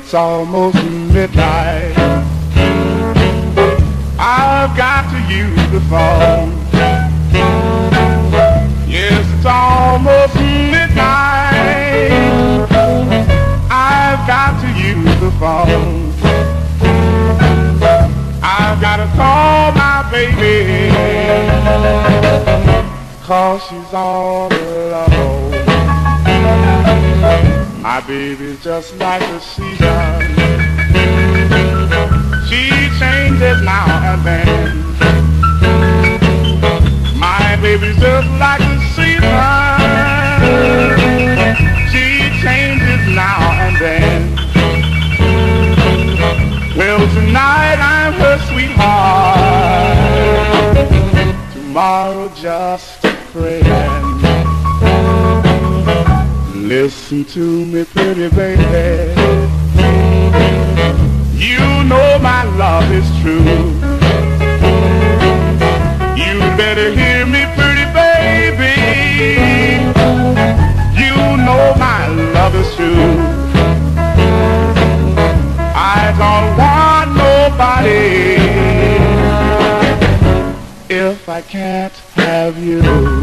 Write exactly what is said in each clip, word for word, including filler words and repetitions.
it's almost midnight. I've got to use the phone. Yes, it's almost midnight. I've got to use the phone. I've got to call my baby, 'cause she's all alone. My baby's just like the season. She changes now and then. My baby's just like the season. She changes now and then. Well, tonight I'm her sweetheart. Tomorrow just a friend. Listen to me, pretty baby. You know my love is true. You better hear me, pretty baby. You know my love is true. I don't want nobody if I can't have you.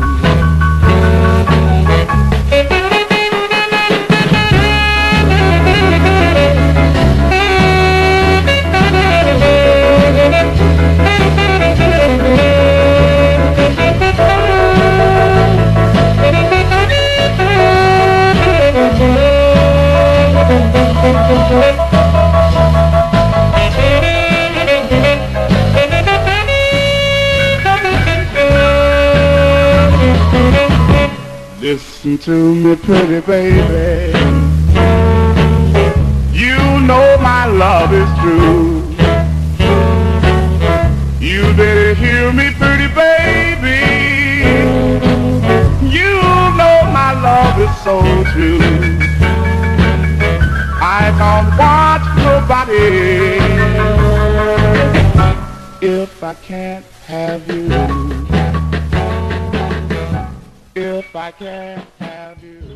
Listen to me, pretty baby. You know my love is true. You better hear me, pretty baby. You know my love is so true. I don't want nobody if I can't have you. If I can't have you.